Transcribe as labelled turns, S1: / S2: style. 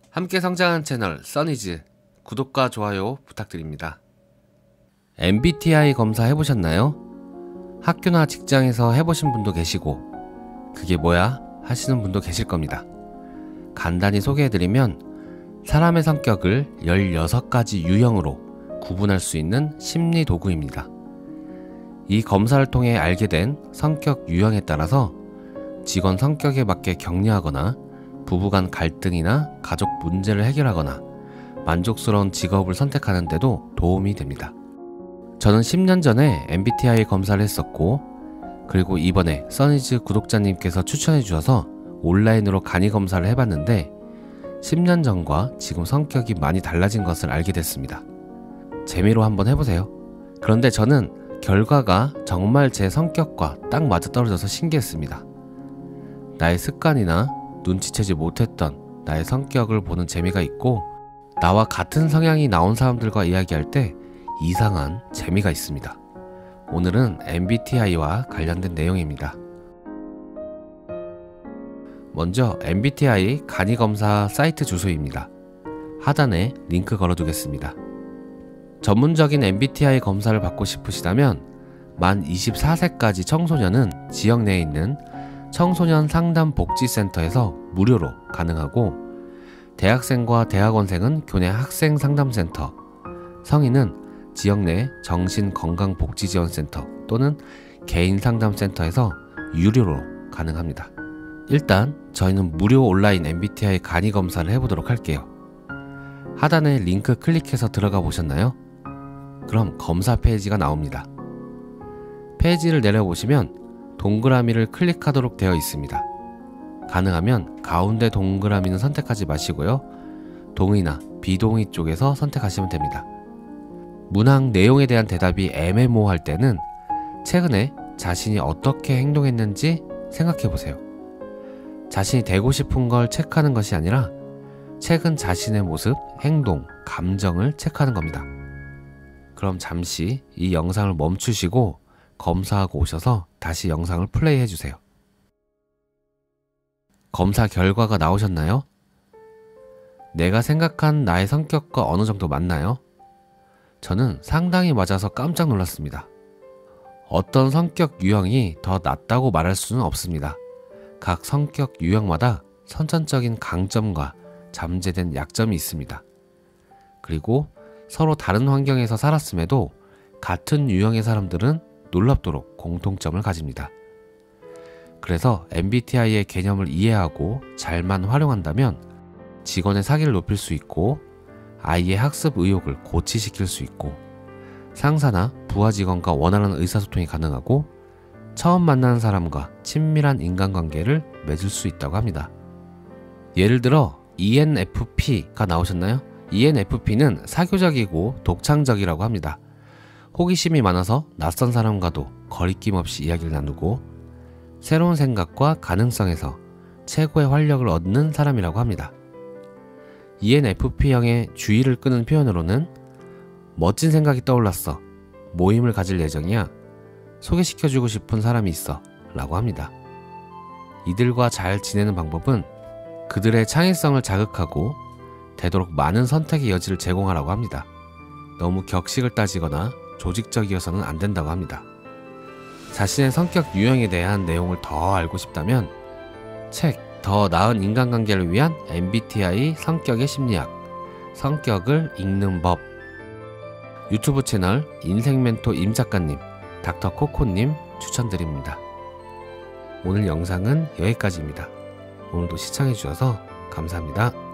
S1: 함께 성장하는 채널 써니즈 구독과 좋아요 부탁드립니다. MBTI 검사 해보셨나요? 학교나 직장에서 해보신 분도 계시고 그게 뭐야? 하시는 분도 계실 겁니다. 간단히 소개해드리면 사람의 성격을 16가지 유형으로 구분할 수 있는 심리 도구입니다. 이 검사를 통해 알게 된 성격 유형에 따라서 직원 성격에 맞게 격려하거나 부부간 갈등이나 가족 문제를 해결하거나 만족스러운 직업을 선택하는 데도 도움이 됩니다. 저는 10년 전에 MBTI 검사를 했었고, 그리고 이번에 써니즈 구독자님께서 추천해 주셔서 온라인으로 간이 검사를 해봤는데 10년 전과 지금 성격이 많이 달라진 것을 알게 됐습니다. 재미로 한번 해보세요. 그런데 저는 결과가 정말 제 성격과 딱 맞아떨어져서 신기했습니다. 나의 습관이나 눈치채지 못했던 나의 성격을 보는 재미가 있고, 나와 같은 성향이 나온 사람들과 이야기할 때 이상한 재미가 있습니다. 오늘은 MBTI와 관련된 내용입니다. 먼저 MBTI 간이검사 사이트 주소입니다. 하단에 링크 걸어두겠습니다. 전문적인 MBTI 검사를 받고 싶으시다면 만 24세까지 청소년은 지역 내에 있는 청소년 상담복지센터에서 무료로 가능하고, 대학생과 대학원생은 교내 학생상담센터, 성인은 지역 내 정신건강복지지원센터 또는 개인상담센터에서 유료로 가능합니다. 일단 저희는 무료 온라인 MBTI 간이검사를 해보도록 할게요. 하단에 링크 클릭해서 들어가 보셨나요? 그럼 검사 페이지가 나옵니다. 페이지를 내려보시면 동그라미를 클릭하도록 되어 있습니다. 가능하면 가운데 동그라미는 선택하지 마시고요. 동의나 비동의 쪽에서 선택하시면 됩니다. 문항 내용에 대한 대답이 애매모호할 때는 최근에 자신이 어떻게 행동했는지 생각해보세요. 자신이 되고 싶은 걸 체크하는 것이 아니라 최근 자신의 모습, 행동, 감정을 체크하는 겁니다. 그럼 잠시 이 영상을 멈추시고 검사하고 오셔서 다시 영상을 플레이 해주세요. 검사 결과가 나오셨나요? 내가 생각한 나의 성격과 어느 정도 맞나요? 저는 상당히 맞아서 깜짝 놀랐습니다. 어떤 성격 유형이 더 낫다고 말할 수는 없습니다. 각 성격 유형마다 선천적인 강점과 잠재된 약점이 있습니다. 그리고 서로 다른 환경에서 살았음에도 같은 유형의 사람들은 놀랍도록 공통점을 가집니다. 그래서 MBTI의 개념을 이해하고 잘만 활용한다면 직원의 사기를 높일 수 있고, 아이의 학습 의욕을 고취시킬 수 있고, 상사나 부하 직원과 원활한 의사소통이 가능하고, 처음 만나는 사람과 친밀한 인간관계를 맺을 수 있다고 합니다. 예를 들어 ENFP가 나오셨나요? ENFP는 사교적이고 독창적이라고 합니다. 호기심이 많아서 낯선 사람과도 거리낌 없이 이야기를 나누고, 새로운 생각과 가능성에서 최고의 활력을 얻는 사람이라고 합니다. ENFP형의 주의를 끄는 표현으로는 멋진 생각이 떠올랐어, 모임을 가질 예정이야, 소개시켜주고 싶은 사람이 있어 라고 합니다. 이들과 잘 지내는 방법은 그들의 창의성을 자극하고 되도록 많은 선택의 여지를 제공하라고 합니다. 너무 격식을 따지거나 조직적이어서는 안 된다고 합니다. 자신의 성격 유형에 대한 내용을 더 알고 싶다면 책 더 나은 인간관계를 위한 MBTI 성격의 심리학, 성격을 읽는 법, 유튜브 채널 인생멘토 임작가님, 닥터코코님 추천드립니다. 오늘 영상은 여기까지입니다. 오늘도 시청해주셔서 감사합니다.